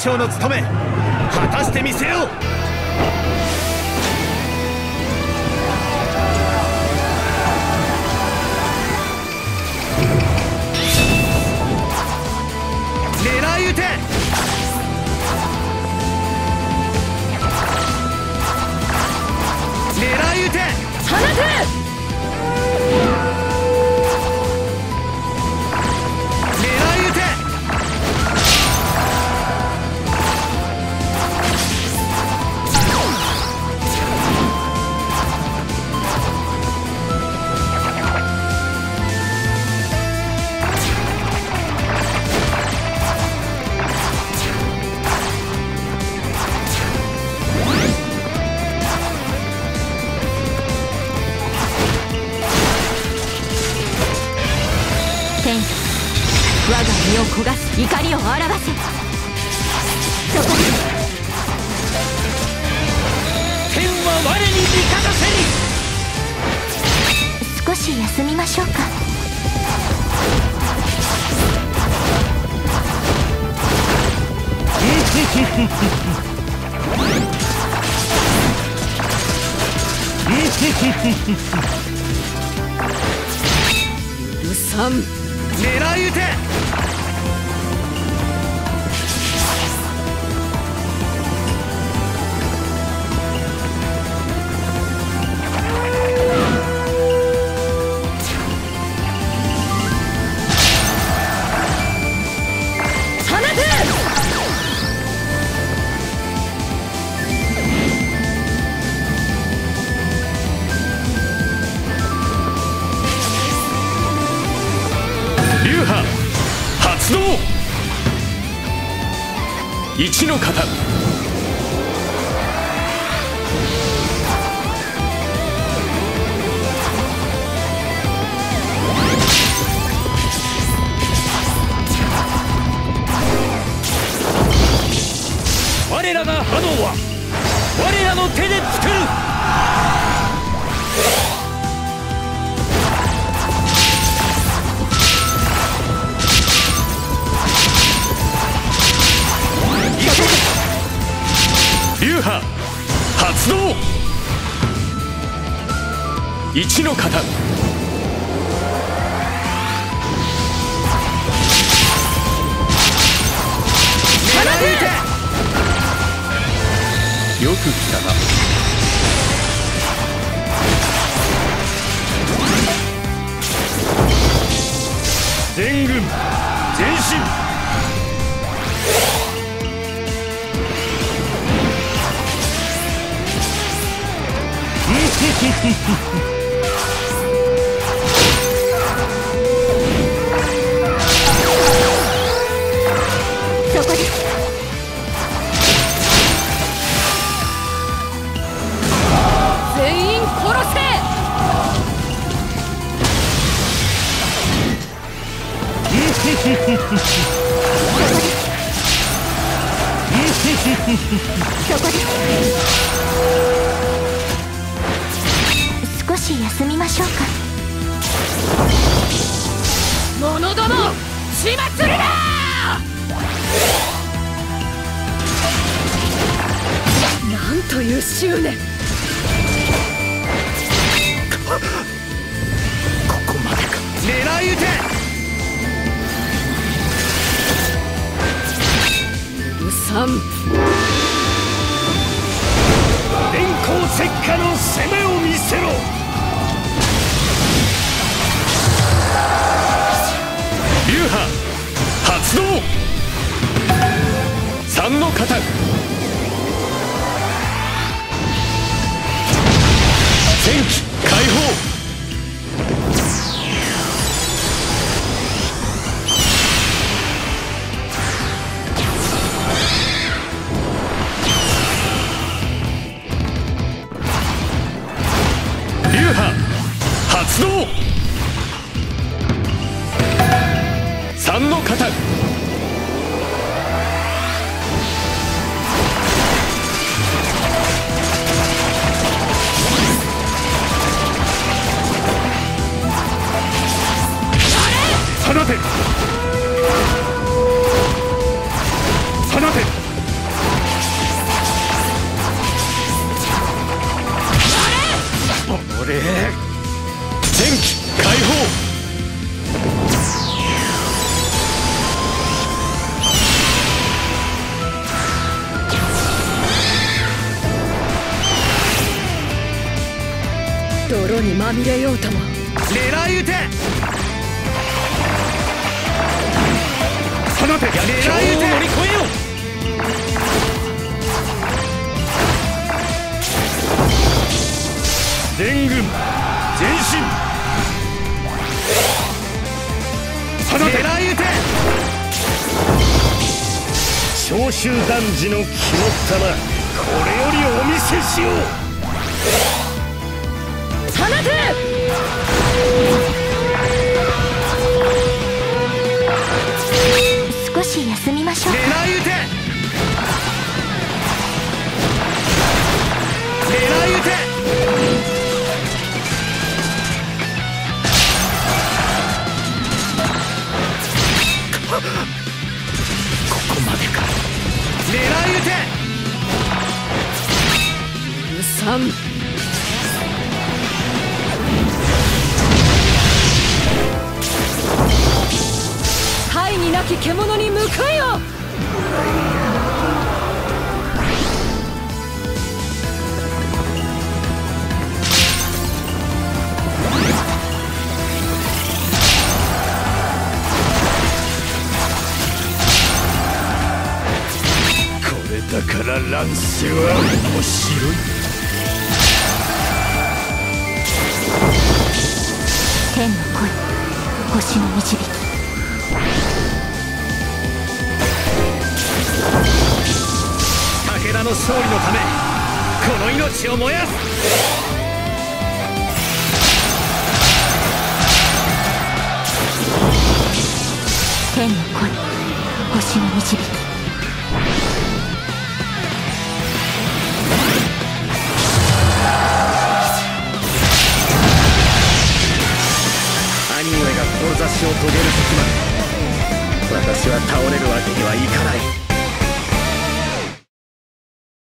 将の務め果たしてみせよう。狙い撃て。狙い撃て。 放て。我が身を焦がす怒りを表せ。そこに天は我に味方せり。少し休みましょうか。許さん。 狙い撃て。流派発動。一の型。我らが波動は我らの手で作る。流派発動。一の型。よく来たな。全軍前進。 そこです。全員殺せ。そこです。少し休みましょうか。者ども始末るな。なんという執念。 ここまでか。狙い撃て。 うさん。 電光石火の攻めを見せろ。流派発動。三の型。戦機解放。流派発動。三の型。放て。放て。 それ前期解放。 泥にまみれようとも狙い撃て。放て。狙い撃て。乗り越えよう。全軍前進。放て。狙い撃て。召集男児の肝っ玉、これよりお見せしよう。 放て。少し休みましょう。 狙い撃て。狙い撃て。ここまでか。狙い撃て。 許さん。大義なき獣に向かえよ。 これだから乱世は面白い。 天の声、星の導き。 武田の勝利のためこの命を燃やす。 天の声、星の導き。 兄上が志を遂げる時まで私は倒れるわけにはいかない。